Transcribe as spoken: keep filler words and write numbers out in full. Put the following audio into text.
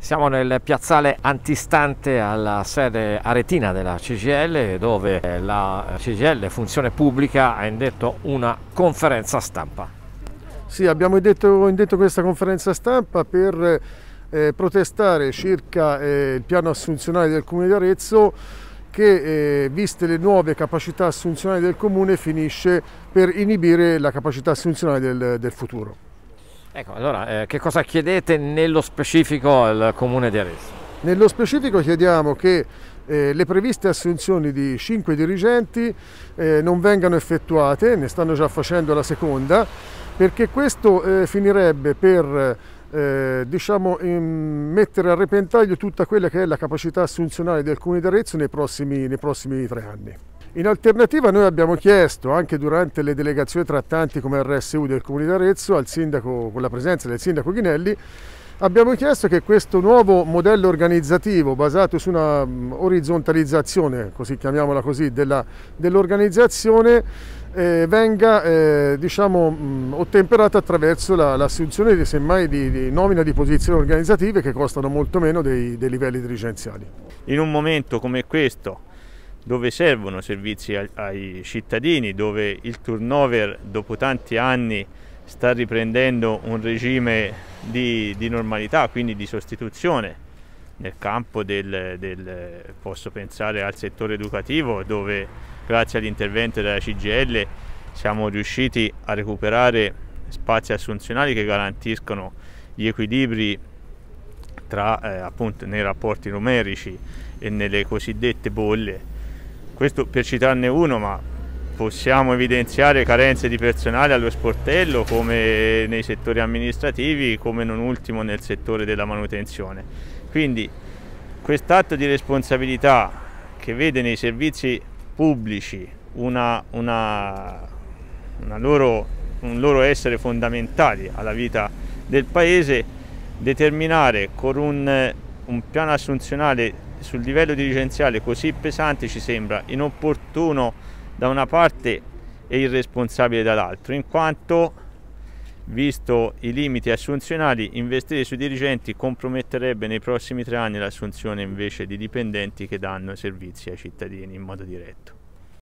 Siamo nel piazzale antistante alla sede aretina della C G I L, dove la C G I L Funzione Pubblica ha indetto una conferenza stampa. Sì, abbiamo indetto, indetto questa conferenza stampa per eh, protestare circa eh, il piano assunzionale del Comune di Arezzo che, eh, viste le nuove capacità assunzionali del Comune, finisce per inibire la capacità assunzionale del, del futuro. Ecco, allora, eh, che cosa chiedete nello specifico al Comune di Arezzo? Nello specifico chiediamo che eh, le previste assunzioni di cinque dirigenti eh, non vengano effettuate, ne stanno già facendo la seconda, perché questo eh, finirebbe per eh, diciamo, mettere a repentaglio tutta quella che è la capacità assunzionale del Comune di Arezzo nei prossimi, nei prossimi tre anni. In alternativa noi abbiamo chiesto, anche durante le delegazioni trattanti come R S U del Comune di Arezzo, al sindaco, con la presenza del sindaco Ghinelli, abbiamo chiesto che questo nuovo modello organizzativo basato su una orizzontalizzazione, così chiamiamola così, dell'organizzazione eh, venga eh, diciamo, mh, ottemperata attraverso l'assunzione la, semmai di, di nomina di posizioni organizzative che costano molto meno dei, dei livelli dirigenziali. In un momento come questo, dove servono servizi ai, ai cittadini, dove il turnover dopo tanti anni sta riprendendo un regime di, di normalità, quindi di sostituzione nel campo del, del, posso pensare al settore educativo, dove grazie all'intervento della C G I L siamo riusciti a recuperare spazi assunzionali che garantiscono gli equilibri tra eh, appunto nei rapporti numerici e nelle cosiddette bolle. Questo per citarne uno, ma possiamo evidenziare carenze di personale allo sportello, come nei settori amministrativi, come non ultimo nel settore della manutenzione. Quindi quest'atto di responsabilità che vede nei servizi pubblici una, una, una loro, un loro essere fondamentali alla vita del Paese, determinare con un, un piano assunzionale sul livello dirigenziale così pesante ci sembra inopportuno da una parte e irresponsabile dall'altro, in quanto, visto i limiti assunzionali, investire sui dirigenti comprometterebbe nei prossimi tre anni l'assunzione invece di dipendenti che danno servizi ai cittadini in modo diretto.